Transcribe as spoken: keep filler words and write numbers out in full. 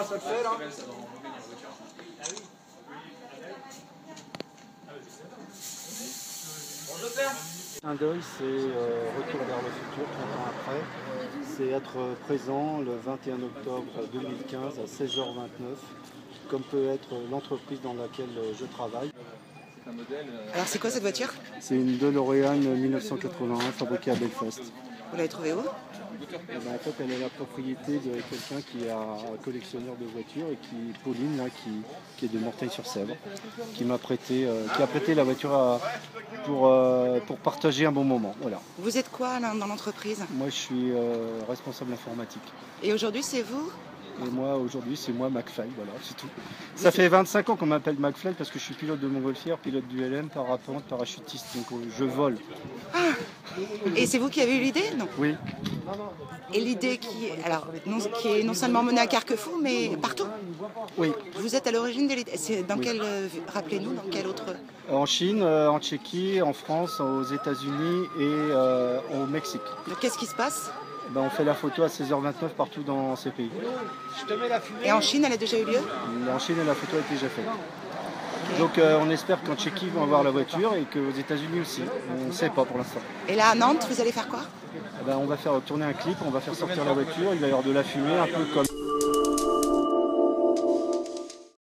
là, ça le fait là. Un deuil, c'est euh, Retour vers le futur, trente ans après. C'est être présent le vingt et un octobre deux mille quinze à seize heures vingt-neuf, comme peut être l'entreprise dans laquelle je travaille. Alors c'est quoi cette voiture? C'est une DeLorean mille neuf cent quatre-vingt-un fabriquée à Belfast. Vous l'avez trouvée où? Et ben, en fait, elle est la propriété de quelqu'un qui est un collectionneur de voitures et qui, Pauline, là, qui, qui est de Morteil-sur-Sèvre, qui m'a prêté, euh, qui a prêté la voiture à, pour, euh, pour partager un bon moment. Voilà. Vous êtes quoi là, dans l'entreprise? Moi, je suis euh, responsable informatique. Et aujourd'hui, c'est vous? Et moi, aujourd'hui, c'est moi McFly, voilà, c'est tout. Ça fait vingt-cinq ans qu'on m'appelle McFly parce que je suis pilote de montgolfière, pilote du L M, parapente, parachutiste, donc je vole. Ah. Et c'est vous qui avez eu l'idée? Non. Oui. Et l'idée qui est, alors, non, qui est non seulement menée à Carquefou, mais partout? Oui. Vous êtes à l'origine de l'idée. C'est dans Oui. quel, rappelez-nous, dans quel autre? En Chine, en Tchéquie, en France, aux États-Unis et euh, au Mexique. Donc qu'est-ce qui se passe? Ben, on fait la photo à seize heures vingt-neuf partout dans ces pays. Et en Chine, elle a déjà eu lieu? En Chine, la photo a été déjà faite. Okay. Donc euh, on espère qu'en Tchéquie, ils vont avoir la voiture et qu'aux États-Unis aussi. On ne sait pas pour l'instant. Et là, à Nantes, vous allez faire quoi? Ben, on va faire tourner un clip, on va faire sortir la voiture, il va y avoir de la fumée, un peu comme...